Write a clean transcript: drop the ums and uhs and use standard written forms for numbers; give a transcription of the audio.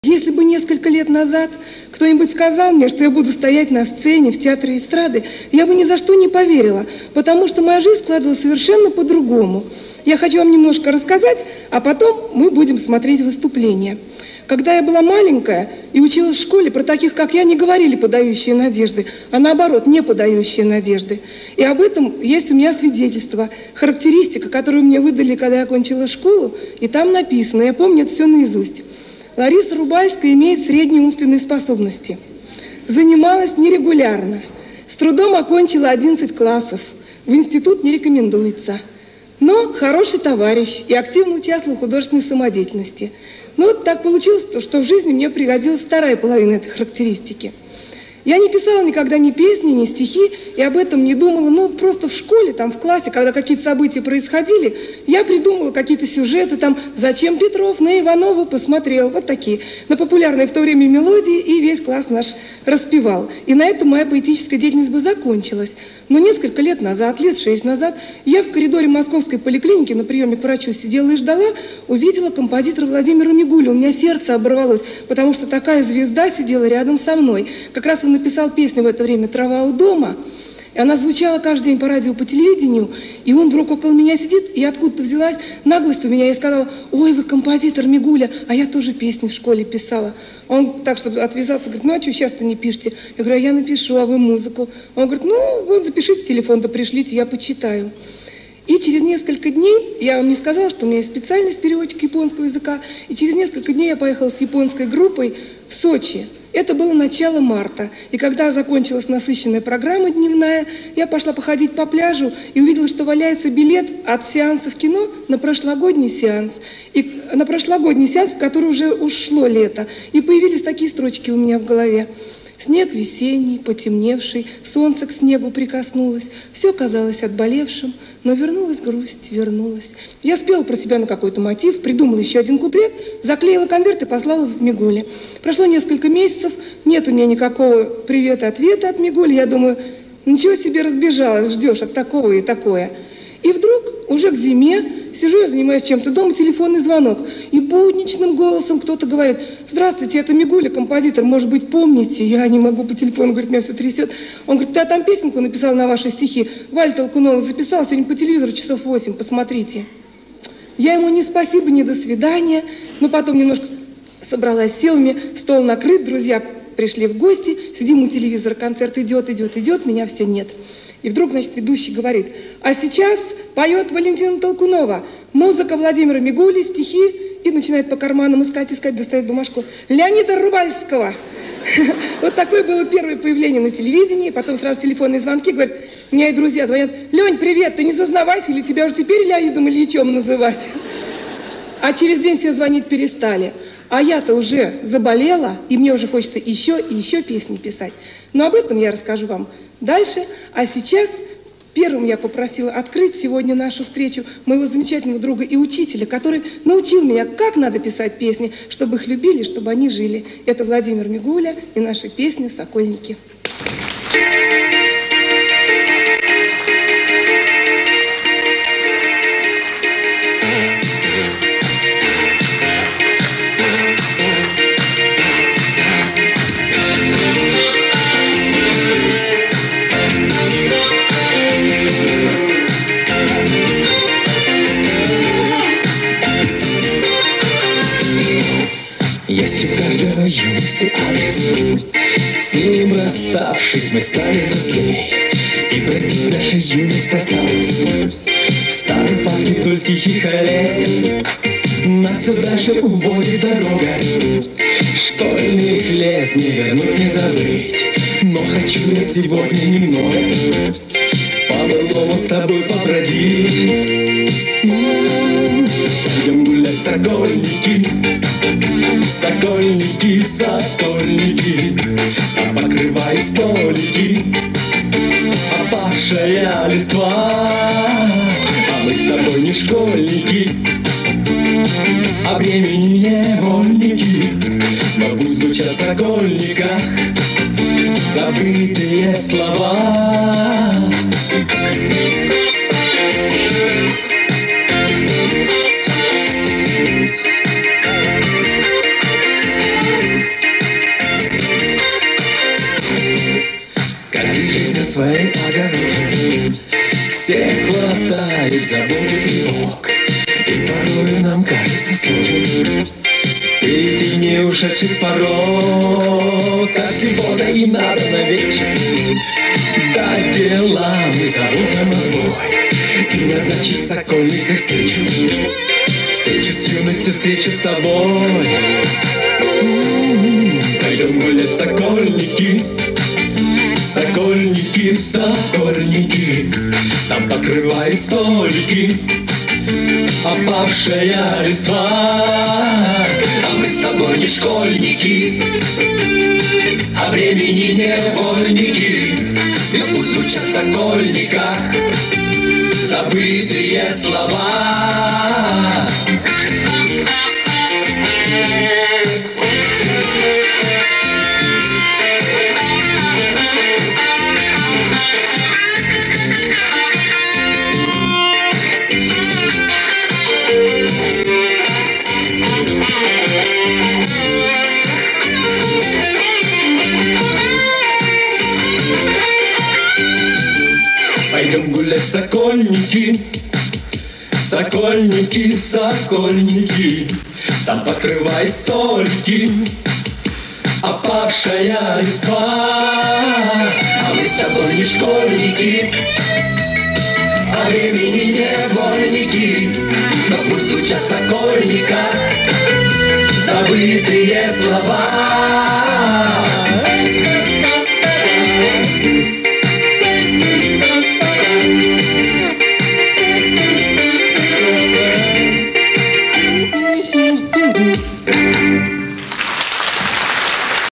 Если бы несколько лет назад кто-нибудь сказал мне, что я буду стоять на сцене в театре эстрады, я бы ни за что не поверила, потому что моя жизнь складывалась совершенно по-другому. Я хочу вам немножко рассказать, а потом мы будем смотреть выступление. Когда я была маленькая и училась в школе, про таких, как я, не говорили подающие надежды, а наоборот, не подающие надежды. И об этом есть у меня свидетельство, характеристика, которую мне выдали, когда я окончила школу, и там написано, я помню это все наизусть. Лариса Рубальская имеет средние умственные способности. Занималась нерегулярно. С трудом окончила 11 классов. В институт не рекомендуется. Но хороший товарищ и активно участвовал в художественной самодеятельности. Но вот так получилось, что в жизни мне пригодилась вторая половина этой характеристики. Я не писала никогда ни песни, ни стихи, и об этом не думала. Но просто в школе, там в классе, когда какие-то события происходили, я придумала какие-то сюжеты, там «Зачем Петров на Иванову посмотрел?» Вот такие. На популярные в то время мелодии, и весь класс наш распевал. И на этом моя поэтическая деятельность бы закончилась. Но несколько лет назад, лет 6 назад, я в коридоре московской поликлиники на приеме к врачу сидела и ждала, увидела композитора Владимира Мигулю. У меня сердце оборвалось, потому что такая звезда сидела рядом со мной. Как раз он написал песню в это время «Трава у дома». И она звучала каждый день по радио, по телевидению, и он вдруг около меня сидит, и откуда-то взялась наглость у меня, я сказала: «Ой, вы композитор Мигуля, а я тоже песни в школе писала». Он так, чтобы отвязаться, говорит: «Ну а что сейчас-то не пишете?» Я говорю: «А я напишу, а вы музыку». Он говорит: «Ну вот запишите телефон, да пришлите, я почитаю». И через несколько дней, я вам не сказала, что у меня есть специальность переводчика японского языка, и через несколько дней я поехала с японской группой в Сочи. Это было начало марта, и когда закончилась насыщенная программа дневная, я пошла походить по пляжу и увидела, что валяется билет от сеанса в кино на прошлогодний сеанс, в который уже ушло лето, и появились такие строчки у меня в голове. Снег весенний, потемневший, солнце к снегу прикоснулось, все казалось отболевшим, но вернулась грусть, вернулась. Я спела про себя на какой-то мотив, придумала еще один куплет, заклеила конверт и послала в Мигуле. Прошло несколько месяцев, нет у меня никакого привета-ответа от Мигули. Я думаю, ничего себе, разбежалась, ждешь от такого и такое. И вдруг, уже к зиме, сижу я, занимаюсь чем-то дома, телефонный звонок. И будничным голосом кто-то говорит: «Здравствуйте, это Мигуля, композитор, может быть, помните?» Я не могу по телефону, говорит, меня все трясет. Он говорит: «Да, там песенку написал на ваши стихи. Валя Толкунова записала сегодня по телевизору часов 8, посмотрите». Я ему ни спасибо, ни до свидания. Но потом немножко собралась силами, стол накрыт, друзья пришли в гости, сидим у телевизора, концерт идет, меня все нет. И вдруг, значит, ведущий говорит: «А сейчас поет Валентина Толкунова, музыка Владимира Мигули, стихи», и начинает по карманам искать, достает бумажку Леонида Рубальского. Вот такое было первое появление на телевидении, потом сразу телефонные звонки, говорят, у меня и друзья звонят: «Лень, привет, ты не зазнавайся, или тебя уже теперь Леонидом Ильичем называть?» А через день все звонить перестали. А я-то уже заболела, и мне уже хочется еще и еще песни писать. Но об этом я расскажу вам дальше. А сейчас первым я попросила открыть сегодня нашу встречу моего замечательного друга и учителя, который научил меня, как надо писать песни, чтобы их любили, чтобы они жили. Это Владимир Мигуля и наша песня «Сокольники». Есть у каждого юности адрес, с ним расставшись, мы стали взрослей, и бродить наша юность осталась в старом парке вдоль тихих аллей. Нас все дальше уводит дорога, школьных лет не вернуть, не забыть. Но хочу я сегодня немного по-былому с тобой побродить. Пойдем гулять, сокольники, сокольники, сокольники, а покрывает столики опавшая листва. А мы с тобой не школьники, а времени невольники, но пусть звучат в сокольниках забытые слова. своей огорожи. Всех хватает забот и тревог, и порою нам кажется сложным перейти не ушедший порог, а всего-то им надо на вечер дать делам и заводам отбой и назначить в Сокольниках встречу. Встречу с юностью, встречу с тобой. Пойдем гулять в Сокольники, Сокольники, Сокольники. Там покрывают столики опавшая листва. А мы с тобой не школьники, а времени невольники. И пусть звучат в Сокольниках забытые слова. Пойдем гулять в Сокольники, Сокольники, Сокольники. Там покрывает столики опавшая листва. А мы с тобой не школьники, а времени невольники. Но пусть звучат в Сокольниках забытые слова.